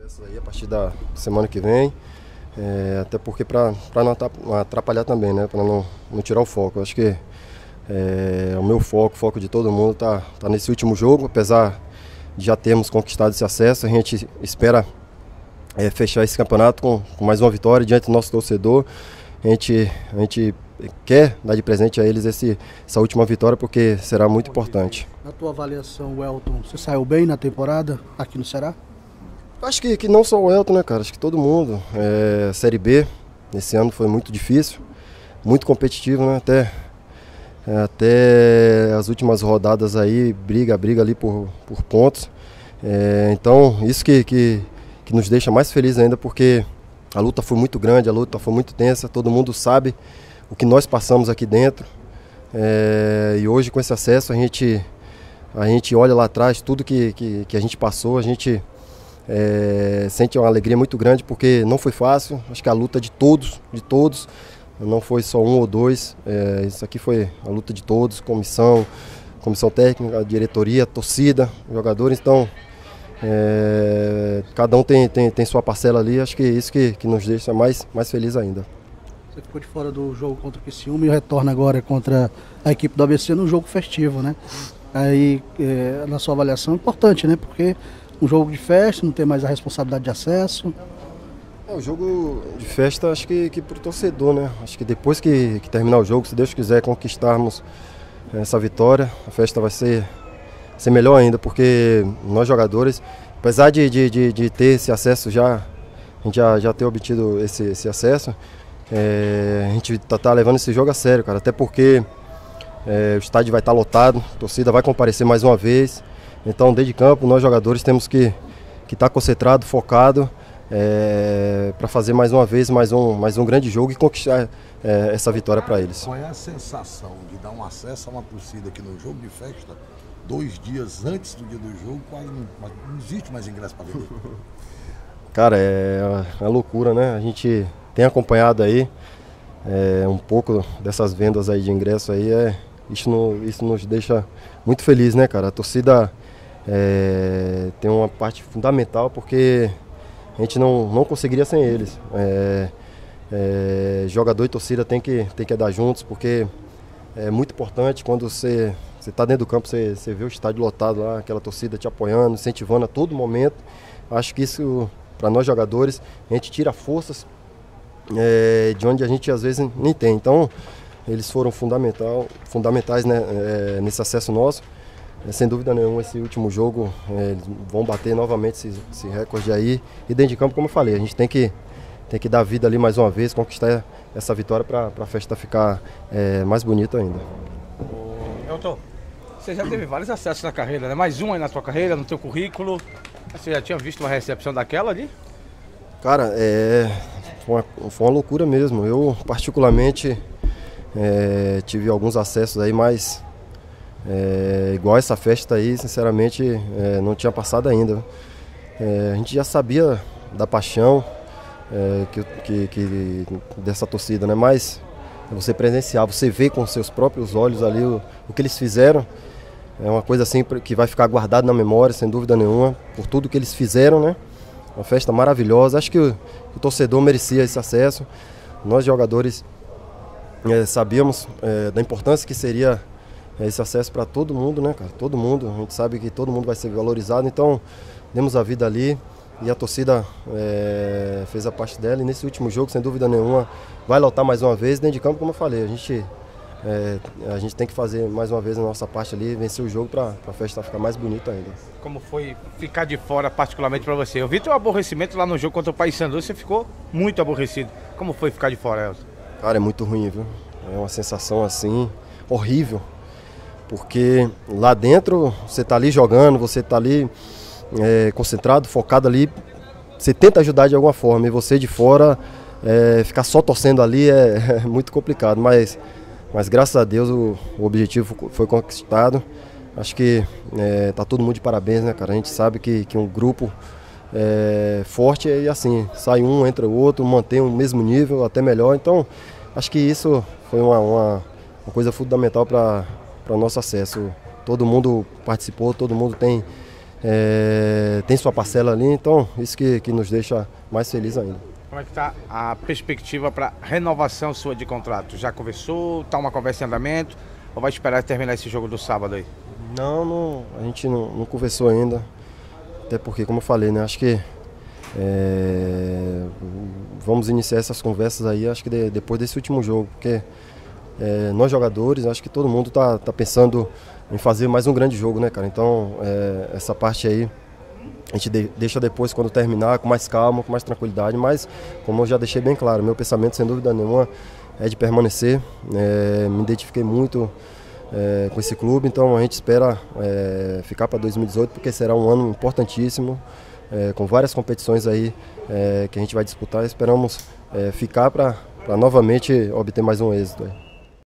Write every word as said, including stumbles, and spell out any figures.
acesso aí a partir da semana que vem, é, até porque para não atrapalhar também, né? Para não, não tirar o foco. Eu acho que é, o meu foco, o foco de todo mundo está tá nesse último jogo, apesar de já termos conquistado esse acesso, a gente espera é, fechar esse campeonato com, com mais uma vitória diante do nosso torcedor. A gente, a gente quer dar de presente a eles esse, essa última vitória, porque será muito importante. Na tua avaliação, Welton, você saiu bem na temporada aqui no Ceará? Acho que, que não só o Welton, né, cara? Acho que todo mundo. É, Série B, esse ano foi muito difícil, muito competitivo, né? Até, até as últimas rodadas aí, briga, briga ali por, por pontos. É, então, isso que, que, que nos deixa mais felizes ainda, porque a luta foi muito grande, a luta foi muito tensa, todo mundo sabe o que nós passamos aqui dentro. É, e hoje, com esse acesso, a gente, a gente olha lá atrás, tudo que, que, que a gente passou, a gente é, sente uma alegria muito grande, porque não foi fácil. Acho que a luta de todos, de todos, não foi só um ou dois. É, isso aqui foi a luta de todos, comissão, comissão técnica, diretoria, torcida, jogadores. Então, É, cada um tem, tem, tem sua parcela ali, acho que é isso que, que nos deixa mais, mais feliz ainda. Você ficou de fora do jogo contra o Criciúma e retorna agora contra a equipe do A B C no jogo festivo, né? Aí, é, na sua avaliação, é importante, né? Porque um jogo de festa, não tem mais a responsabilidade de acesso. É, o jogo de festa, acho que, que pro torcedor, né? Acho que depois que, que terminar o jogo, se Deus quiser conquistarmos essa vitória, a festa vai ser... ser melhor ainda, porque nós jogadores, apesar de, de, de, de ter esse acesso já, a gente já, já ter obtido esse, esse acesso, é, a gente tá, tá levando esse jogo a sério, cara, até porque é, o estádio vai estar lotado, a torcida vai comparecer mais uma vez, então dentro de campo nós jogadores temos que que estar concentrado, focado, é, para fazer mais uma vez mais um, mais um grande jogo e conquistar é, essa vitória para eles. Qual é a sensação de dar um acesso a uma torcida aqui no jogo de festa? Dois dias antes do dia do jogo, quase não, não existe mais ingresso para vender. Cara, é uma loucura, né? A gente tem acompanhado aí é, um pouco dessas vendas aí de ingresso aí, é, isso, no, isso nos deixa muito feliz, né, cara? A torcida é, tem uma parte fundamental, porque a gente não, não conseguiria sem eles. É, é, jogador e torcida tem que, tem que andar juntos, porque é muito importante quando você... Você está dentro do campo, você, você vê o estádio lotado lá, aquela torcida te apoiando, incentivando a todo momento. Acho que isso, para nós jogadores, a gente tira forças é, de onde a gente às vezes nem tem. Então, eles foram fundamental, fundamentais, né, é, nesse acesso nosso. É, sem dúvida nenhuma, esse último jogo, é, eles vão bater novamente esse, esse recorde aí. E dentro de campo, como eu falei, a gente tem que, tem que dar vida ali mais uma vez, conquistar essa vitória para a festa ficar é, mais bonita ainda. Welton, você já teve vários acessos na carreira, né? Mais um aí na sua carreira, no teu currículo. Você já tinha visto uma recepção daquela ali? Cara, é, foi, uma, foi uma loucura mesmo. Eu, particularmente, é, tive alguns acessos aí, mas é, igual essa festa aí, sinceramente, é, não tinha passado ainda. É, a gente já sabia da paixão é, que, que, que, dessa torcida, né? Mas você presenciar, você vê com seus próprios olhos ali o, o que eles fizeram, é uma coisa assim que vai ficar guardado na memória, sem dúvida nenhuma, por tudo que eles fizeram, né? Uma festa maravilhosa. Acho que o, o torcedor merecia esse acesso. Nós jogadores é, sabíamos é, da importância que seria esse acesso para todo mundo, né, cara? Todo mundo, a gente sabe que todo mundo vai ser valorizado, então demos a vida ali. E a torcida é, fez a parte dela, e nesse último jogo, sem dúvida nenhuma, vai lotar mais uma vez. Dentro de campo, como eu falei, a gente, é, a gente tem que fazer mais uma vez a nossa parte ali, vencer o jogo para a festa ficar mais bonita ainda. Como foi ficar de fora, particularmente para você? Eu vi teu aborrecimento lá no jogo contra o Paysandu, você ficou muito aborrecido. Como foi ficar de fora, Elton? Cara, é muito ruim, viu? É uma sensação assim, horrível. Porque lá dentro, você tá ali jogando, você tá ali... É, concentrado, focado ali, você tenta ajudar de alguma forma, e você de fora é, ficar só torcendo ali é, é muito complicado, mas, mas graças a Deus o, o objetivo foi conquistado. Acho que é, tá todo mundo de parabéns, né, cara? A gente sabe que, que um grupo é, forte é assim, sai um, entra o outro, mantém o mesmo nível, até melhor, então acho que isso foi uma, uma, uma coisa fundamental para o nosso acesso. Todo mundo participou, todo mundo tem é, tem sua parcela ali, então isso que, que nos deixa mais felizes ainda. Como é que está a perspectiva para renovação sua de contrato? Já conversou? Está uma conversa em andamento? Ou vai esperar terminar esse jogo do sábado aí? Não, não a gente não, não conversou ainda, até porque, como eu falei, né, acho que é, vamos iniciar essas conversas aí, acho que de, depois desse último jogo, porque é, nós jogadores, acho que todo mundo está tá pensando em fazer mais um grande jogo, né, cara? Então, é, essa parte aí a gente de, deixa depois, quando terminar, com mais calma, com mais tranquilidade, mas como eu já deixei bem claro, meu pensamento, sem dúvida nenhuma, é de permanecer. É, me identifiquei muito é, com esse clube, então a gente espera é, ficar para dois mil e dezoito, porque será um ano importantíssimo, é, com várias competições aí é, que a gente vai disputar. Esperamos é, ficar para novamente obter mais um êxito aí.